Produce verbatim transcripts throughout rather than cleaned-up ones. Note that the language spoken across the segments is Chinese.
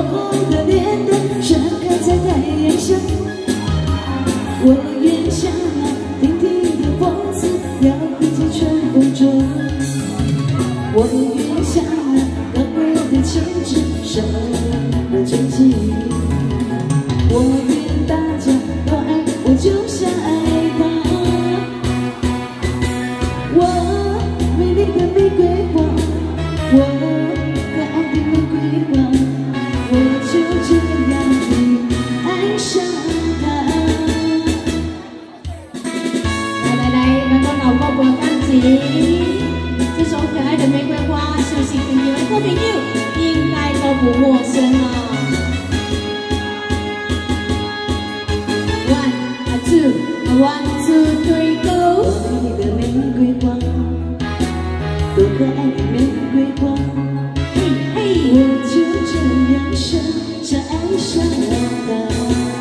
红的脸蛋盛开在太阳下。我愿像那顶顶的风子，摇曳在春风中。我愿像那高贵的旗帜，闪耀着真情。我愿大家都爱我，就像爱他。我美丽的玫瑰花，我可爱的玫瑰花，我就这样地爱上他。来来来，来到老婆婆钢琴，这首可爱的玫瑰花，相信听你们的朋友应该都不陌生了。One, two, one, two, three, go。我美丽的玫瑰花，多可爱的玫瑰花，嘿嘿，我就这样深深爱上了它。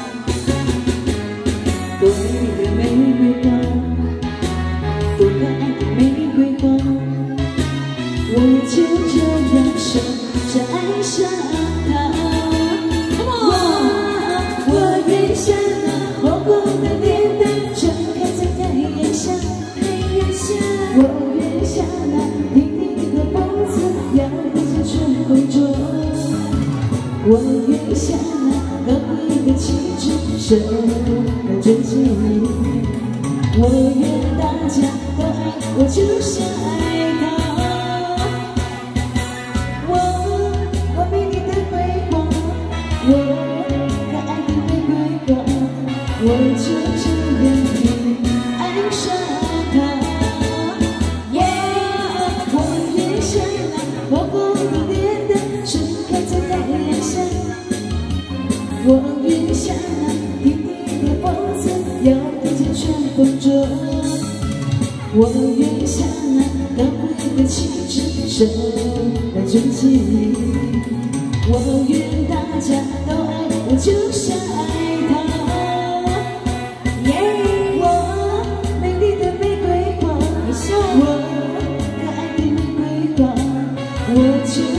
多美丽的玫瑰花，多可爱的玫瑰花，我就这样深深爱上它。我我愿像那红红的脸蛋盛开在太阳下，太阳下。我愿像那滴滴的风子摇曳在春风中。我愿像那高贵的旗帜闪耀着真情。我愿大家都爱我，就像爱他。我我美丽的桂花，我可爱的玫瑰花，我就这样地爱上他。我愿像那红红的脸蛋盛开在太阳下。我愿像那滴滴的风子摇曳在春风中。我愿像那高贵的旗帜闪耀真情。我愿大家都爱我，就像爱他。我美丽的玫瑰花，我可爱的玫瑰花，我就